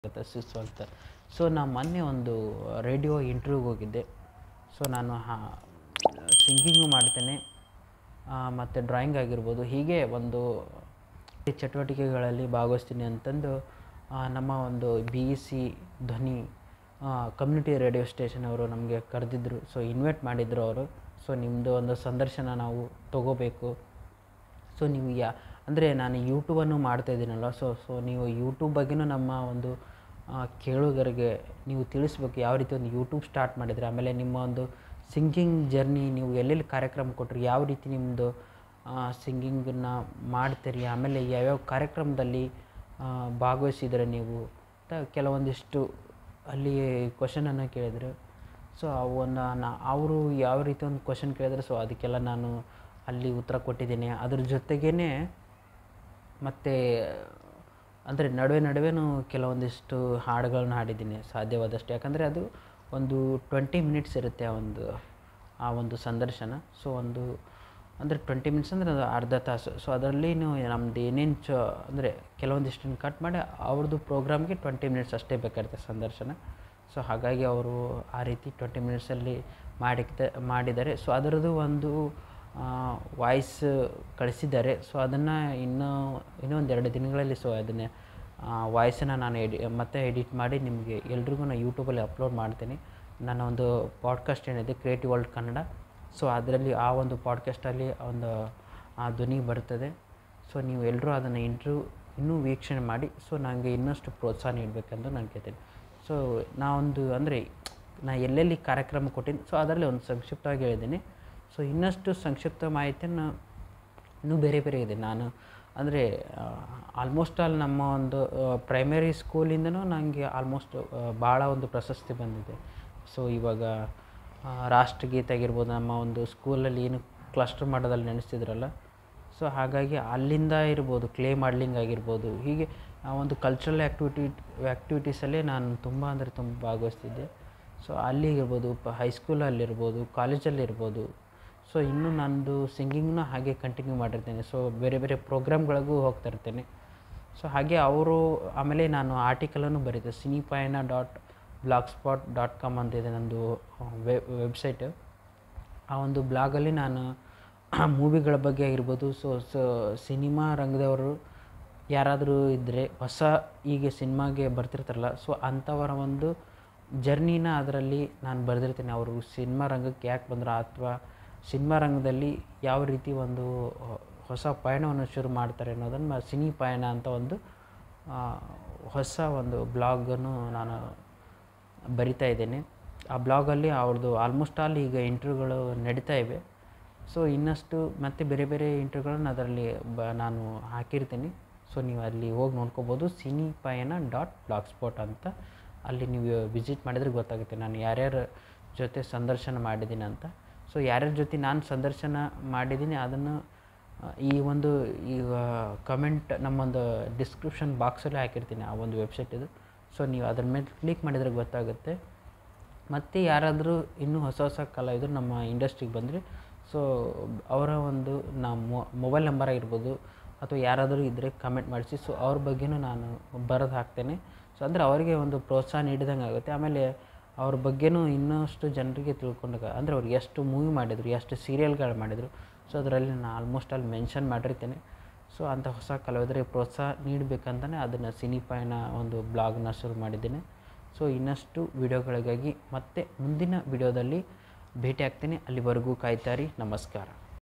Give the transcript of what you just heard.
ಸಿಸ್ ಅಂತ. ಸೊ ನಾನು ಮೊನ್ನೆ ಒಂದು ರೇಡಿಯೋ ಇಂಟರ್ವ್ಯೂಗೆ ಹೋಗಿದ್ದೆ. ಸೊ ನಾನು ಸಿಂಗಿಂಗು ಮಾಡ್ತೇನೆ ಮತ್ತು ಡ್ರಾಯಿಂಗ್ ಆಗಿರ್ಬೋದು, ಹೀಗೆ ಒಂದು ಚಟುವಟಿಕೆಗಳಲ್ಲಿ ಭಾಗವಹಿಸ್ತೀನಿ ಅಂತಂದು ನಮ್ಮ ಒಂದು BEC ಧ್ವನಿ ಕಮ್ಯುನಿಟಿ ರೇಡಿಯೋ ಸ್ಟೇಷನ್ ಅವರು ನಮಗೆ ಕರೆದಿದ್ದರು. ಸೊ ಇನ್ವೈಟ್ ಮಾಡಿದ್ರು ಅವರು. ಸೊ ನಿಮ್ಮದು ಒಂದು ಸಂದರ್ಶನ ನಾವು ತೊಗೋಬೇಕು. ಸೊ ನೀವು ಅಂದರೆ ನಾನು ಯೂಟ್ಯೂಬನ್ನು ಮಾಡ್ತಾಯಿದ್ದೀನಲ್ಲ, ಸೊ ನೀವು ಯೂಟ್ಯೂಬ್ ಬಗ್ಗೆನೂ ನಮ್ಮ ಒಂದು ಕೇಳುಗರಿಗೆ ನೀವು ತಿಳಿಸ್ಬೇಕು ಯಾವ ರೀತಿ ಒಂದು ಯೂಟ್ಯೂಬ್ ಸ್ಟಾರ್ಟ್ ಮಾಡಿದರೆ, ಆಮೇಲೆ ನಿಮ್ಮ ಒಂದು ಸಿಂಗಿಂಗ್ ಜರ್ನಿ ನೀವು ಎಲ್ಲೆಲ್ಲಿ ಕಾರ್ಯಕ್ರಮ ಕೊಟ್ಟರು, ಯಾವ ರೀತಿ ನಿಮ್ಮದು ಸಿಂಗಿಂಗನ್ನು ಮಾಡ್ತೀರಿ, ಆಮೇಲೆ ಯಾವ್ಯಾವ ಕಾರ್ಯಕ್ರಮದಲ್ಲಿ ಭಾಗವಹಿಸಿದರೆ ನೀವು ಅಂತ ಕೆಲವೊಂದಿಷ್ಟು ಅಲ್ಲಿ ಕ್ವಶನನ್ನು ಕೇಳಿದರು. ಸೊ ಅವನ್ನ ಅವರು ಯಾವ ರೀತಿ ಒಂದು ಕ್ವಶನ್ ಕೇಳಿದರೆ ಸೊ ಅದಕ್ಕೆಲ್ಲ ನಾನು ಅಲ್ಲಿ ಉತ್ತರ ಕೊಟ್ಟಿದ್ದೀನಿ. ಅದ್ರ ಜೊತೆಗೇ ಮತ್ತು ಅಂದರೆ ನಡುವೆನೂ ಕೆಲವೊಂದಿಷ್ಟು ಹಾಡುಗಳನ್ನ ಹಾಡಿದ್ದೀನಿ ಸಾಧ್ಯವಾದಷ್ಟು. ಯಾಕಂದರೆ ಅದು ಒಂದು 20 ಮಿನಿಟ್ಸ್ ಇರುತ್ತೆ ಆ ಒಂದು ಸಂದರ್ಶನ. ಸೊ ಅಂದರೆ 20 ಮಿನಿಟ್ಸ್ ಅಂದರೆ ಅದು ಅರ್ಧ ತಾಸು. ಸೊ ಅದರಲ್ಲಿ ನಮ್ಮದು ಏನೇನು ಅಂದರೆ ಕೆಲವೊಂದಿಷ್ಟನ್ನು ಕಟ್ ಮಾಡಿ ಅವ್ರದ್ದು ಪ್ರೋಗ್ರಾಮ್ಗೆ 20 ಮಿನಿಟ್ಸ್ ಅಷ್ಟೇ ಬೇಕಾಗುತ್ತೆ ಸಂದರ್ಶನ. ಸೊ ಹಾಗಾಗಿ ಅವರು ಆ ರೀತಿ 20 ಮಿನಿಟ್ಸಲ್ಲಿ ಮಾಡಿದ್ದಾರೆ. ಸೊ ಅದರದ್ದು ಒಂದು ವಾಯ್ಸ್ ಕಳಿಸಿದ್ದಾರೆ. ಸೊ ಅದನ್ನು ಇನ್ನೂ ಒಂದು 2 ದಿನಗಳಲ್ಲಿ ಸೊ ಅದನ್ನೇ ವಾಯ್ಸನ್ನು ನಾನು ಮತ್ತೆ ಎಡಿಟ್ ಮಾಡಿ ನಿಮಗೆ ಎಲ್ರಿಗೂ ನಾನು ಯೂಟ್ಯೂಬಲ್ಲಿ ಅಪ್ಲೋಡ್ ಮಾಡ್ತೀನಿ. ನನ್ನ ಒಂದು ಪಾಡ್ಕಾಸ್ಟ್ ಏನಿದೆ ಕ್ರಿಯೇಟಿವ್ ವರ್ಲ್ಡ್ ಕನ್ನಡ, ಸೊ ಅದರಲ್ಲಿ ಆ ಒಂದು ಪಾಡ್ಕಾಸ್ಟಲ್ಲಿ ಆ ಧ್ವನಿ ಬರ್ತದೆ. ಸೊ ನೀವು ಎಲ್ಲರೂ ಅದನ್ನು ಇನ್ನೂ ವೀಕ್ಷಣೆ ಮಾಡಿ ಸೊ ನನಗೆ ಇನ್ನಷ್ಟು ಪ್ರೋತ್ಸಾಹ ನೀಡಬೇಕೆಂದು ನಾನು ಕೇಳ್ತೀನಿ. ಸೊ ಅಂದರೆ ನಾನು ಎಲ್ಲೆಲ್ಲಿ ಕಾರ್ಯಕ್ರಮ ಕೊಟ್ಟಿದ್ದೀನಿ ಸೊ ಅದರಲ್ಲಿ ಒಂದು ಸಂಕ್ಷಿಪ್ತವಾಗಿ ಹೇಳಿದ್ದೀನಿ. ಸೊ ಇನ್ನಷ್ಟು ಸಂಕ್ಷಿಪ್ತ ಮಾಹಿತಿಯನ್ನು ಇನ್ನೂ ಬೇರೆ ಇದೆ. ನಾನು ಅಂದರೆ ಆಲ್ಮೋಸ್ಟ್ ಆಲ್ ನಮ್ಮ ಒಂದು ಪ್ರೈಮರಿ ಸ್ಕೂಲಿಂದನೂ ನನಗೆ ಆಲ್ಮೋಸ್ಟ್ ಭಾಳ ಒಂದು ಪ್ರಶಸ್ತಿ ಬಂದಿದೆ. ಸೊ ಇವಾಗ ರಾಷ್ಟ್ರಗೀತೆ ಆಗಿರ್ಬೋದು, ನಮ್ಮ ಒಂದು ಸ್ಕೂಲಲ್ಲಿ ಏನು ಕ್ಲಸ್ಟರ್ ಮಾಡೋದಲ್ಲಿ ನಡೆಸ್ತಿದ್ರಲ್ಲ, ಸೊ ಹಾಗಾಗಿ ಅಲ್ಲಿಂದ ಇರ್ಬೋದು, ಕ್ಲೇ ಮಾಡ್ಲಿಂಗ್ ಆಗಿರ್ಬೋದು, ಹೀಗೆ ಒಂದು ಕಲ್ಚರಲ್ ಆ್ಯಕ್ಟಿವಿಟೀಸಲ್ಲೇ ನಾನು ತುಂಬ ಭಾಗವಹಿಸ್ತಿದ್ದೆ. ಸೊ ಅಲ್ಲಿಗಿರ್ಬೋದು, ಹೈಸ್ಕೂಲಲ್ಲಿರ್ಬೋದು, ಕಾಲೇಜಲ್ಲಿರ್ಬೋದು. ಸೊ ಇನ್ನೂ ನಂದು ಸಿಂಗಿಂಗ್ನ ಹಾಗೆ ಕಂಟಿನ್ಯೂ ಮಾಡಿರ್ತೇನೆ. ಸೊ ಬೇರೆ ಪ್ರೋಗ್ರಾಮ್ಗಳಿಗೂ ಹೋಗ್ತಾ ಇರ್ತೇನೆ. ಸೊ ಹಾಗೆ ಆಮೇಲೆ ನಾನು ಆರ್ಟಿಕಲನ್ನು ಬರೀತೆ cinipayana.blogspot.com ಅಂತಿದೆ ನಂದು ವೆಬ್ಸೈಟು. ಆ ಒಂದು ಬ್ಲಾಗಲ್ಲಿ ನಾನು ಮೂವಿಗಳ ಬಗ್ಗೆ ಆಗಿರ್ಬೋದು, ಸೊ ಸಿನಿಮಾ ರಂಗದವರು ಯಾರಾದರೂ ಇದ್ದರೆ ಈಗ ಸಿನಿಮಾಗೆ ಬರ್ತಿರ್ತಾರಲ್ಲ, ಸೊ ಅಂಥವರ ಒಂದು ಜರ್ನಿನ ಅದರಲ್ಲಿ ನಾನು ಬರೆದಿರ್ತೀನಿ. ಅವರು ಸಿನಿಮಾ ರಂಗಕ್ಕೆ ಯಾಕೆ ಬಂದರು, ಅಥವಾ ಸಿನಿಮಾ ರಂಗದಲ್ಲಿ ಯಾವ ರೀತಿ ಒಂದು ಹೊಸ ಪಯಣವನ್ನು ಶುರು ಮಾಡ್ತಾರೆ ಅನ್ನೋದನ್ನು ಸಿನಿ ಪಯಣ ಅಂತ ಒಂದು ಹೊಸ ಒಂದು ಬ್ಲಾಗನ್ನು ನಾನು ಬರಿತಾ ಇದ್ದೇನೆ. ಆ ಬ್ಲಾಗಲ್ಲಿ ಅವ್ರದ್ದು ಆಲ್ಮೋಸ್ಟ್ ಆಲ್ ಈಗ ಇಂಟರ್ವ್ಯೂಗಳು ನಡೀತಾ ಇವೆ. ಸೊ ಇನ್ನಷ್ಟು ಮತ್ತು ಬೇರೆ ಇಂಟರ್ವ್ಯೂಗಳನ್ನು ಅದರಲ್ಲಿ ನಾನು ಹಾಕಿರ್ತೀನಿ. ಸೊ ನೀವು ಅಲ್ಲಿ ಹೋಗಿ ನೋಡ್ಕೋಬೋದು. cinipayana.blogspot ಅಂತ ಅಲ್ಲಿ ನೀವು ವಿಸಿಟ್ ಮಾಡಿದರೆ ಗೊತ್ತಾಗುತ್ತೆ ನಾನು ಯಾರ್ಯಾರ ಜೊತೆ ಸಂದರ್ಶನ ಮಾಡಿದ್ದೀನಿ ಅಂತ. ಸೊ ಯಾರ್ಯಾರ ಜೊತೆ ನಾನು ಸಂದರ್ಶನ ಮಾಡಿದ್ದೀನಿ ಅದನ್ನು ಈಗ ಕಮೆಂಟ್ ನಮ್ಮೊಂದು ಡಿಸ್ಕ್ರಿಪ್ಷನ್ ಬಾಕ್ಸಲ್ಲಿ ಹಾಕಿರ್ತೀನಿ ಆ ಒಂದು ವೆಬ್ಸೈಟಿದು. ಸೊ ನೀವು ಅದ್ರ ಮೇಲೆ ಕ್ಲಿಕ್ ಮಾಡಿದರೆ ಗೊತ್ತಾಗುತ್ತೆ. ಮತ್ತು ಯಾರಾದರೂ ಇನ್ನೂ ಹೊಸ ಕಲಾವಿದರು ನಮ್ಮ ಇಂಡಸ್ಟ್ರಿಗೆ ಬಂದರೆ ಸೊ ಅವರ ಒಂದು ಮೊಬೈಲ್ ನಂಬರ್ ಆಗಿರ್ಬೋದು ಅಥವಾ ಯಾರಾದರೂ ಇದ್ದರೆ ಕಮೆಂಟ್ ಮಾಡಿಸಿ. ಸೊ ಅವ್ರ ಬಗ್ಗೆನೂ ನಾನು ಬರೆದು ಹಾಕ್ತೇನೆ. ಸೊ ಅಂದರೆ ಅವರಿಗೆ ಒಂದು ಪ್ರೋತ್ಸಾಹ ನೀಡಿದಂಗೆ ಆಗುತ್ತೆ. ಆಮೇಲೆ ಅವ್ರ ಬಗ್ಗೆನೂ ಇನ್ನಷ್ಟು ಜನರಿಗೆ ತಿಳ್ಕೊಂಡಾಗ ಅಂದರೆ ಅವ್ರು ಎಷ್ಟು ಮೂವಿ ಮಾಡಿದರು, ಎಷ್ಟು ಸೀರಿಯಲ್ಗಳು ಮಾಡಿದರು, ಸೊ ಅದರಲ್ಲಿ ನಾನು ಆಲ್ಮೋಸ್ಟ್ ಆಲ್ ಮೆನ್ಷನ್ ಮಾಡಿರ್ತೇನೆ. ಸೊ ಅಂಥ ಹೊಸ ಕಲಾವಿದರಿಗೆ ಪ್ರೋತ್ಸಾಹ ನೀಡಬೇಕಂತಲೇ ಅದನ್ನು ಸಿನಿಪಯಣ ಒಂದು ಬ್ಲಾಗ್ನ ಶುರು ಮಾಡಿದ್ದೇನೆ. ಸೊ ಇನ್ನಷ್ಟು ವಿಡಿಯೋಗಳಿಗಾಗಿ ಮತ್ತೆ ಮುಂದಿನ ವಿಡಿಯೋದಲ್ಲಿ ಭೇಟಿ ಆಗ್ತೀನಿ. ಅಲ್ಲಿವರೆಗೂ ಕಾಯ್ತಾರಿ. ನಮಸ್ಕಾರ.